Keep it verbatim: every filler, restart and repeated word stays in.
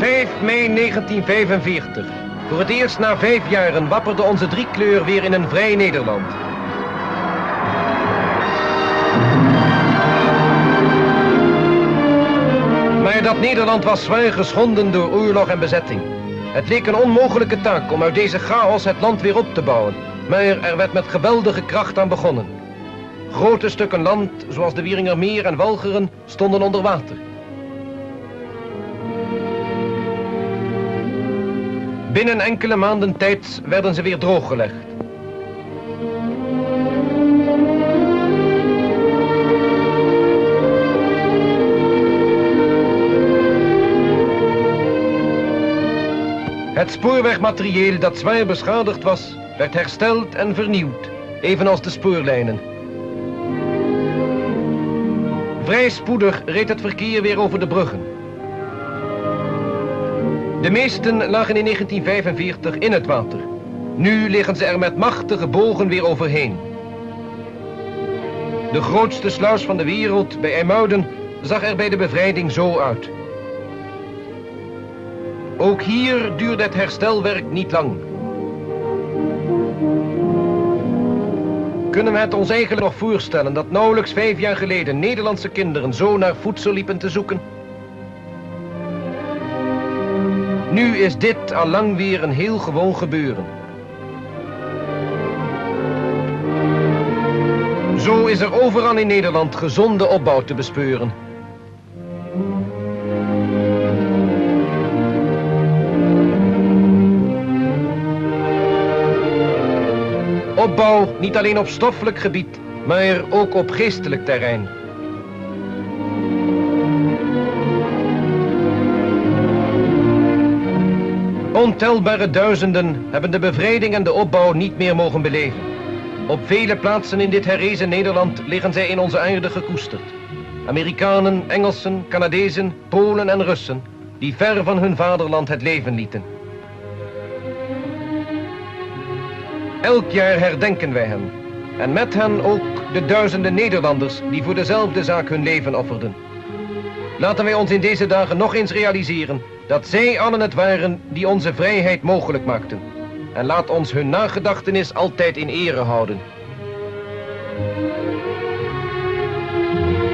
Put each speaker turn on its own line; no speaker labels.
vijf mei negentienvijfenveertig. Voor het eerst na vijf jaren wapperde onze driekleur weer in een vrij Nederland. Maar dat Nederland was zwaar geschonden door oorlog en bezetting. Het leek een onmogelijke taak om uit deze chaos het land weer op te bouwen. Maar er werd met geweldige kracht aan begonnen. Grote stukken land, zoals de Wieringermeer en Walcheren, stonden onder water. Binnen enkele maanden tijd werden ze weer drooggelegd. Het spoorwegmaterieel dat zwaar beschadigd was, werd hersteld en vernieuwd, evenals de spoorlijnen. Vrij spoedig reed het verkeer weer over de bruggen. De meesten lagen in negentienvijfenveertig in het water. Nu liggen ze er met machtige bogen weer overheen. De grootste sluis van de wereld, bij IJmuiden, zag er bij de bevrijding zo uit. Ook hier duurde het herstelwerk niet lang. Kunnen we het ons eigenlijk nog voorstellen dat nauwelijks vijf jaar geleden Nederlandse kinderen zo naar voedsel liepen te zoeken? Nu is dit allang weer een heel gewoon gebeuren. Zo is er overal in Nederland gezonde opbouw te bespeuren. Opbouw niet alleen op stoffelijk gebied, maar ook op geestelijk terrein. Ontelbare duizenden hebben de bevrijding en de opbouw niet meer mogen beleven. Op vele plaatsen in dit herrezen Nederland liggen zij in onze aarde gekoesterd. Amerikanen, Engelsen, Canadezen, Polen en Russen, die ver van hun vaderland het leven lieten. Elk jaar herdenken wij hen. En met hen ook de duizenden Nederlanders die voor dezelfde zaak hun leven offerden. Laten wij ons in deze dagen nog eens realiseren dat zij allen het waren die onze vrijheid mogelijk maakten. En laat ons hun nagedachtenis altijd in ere houden.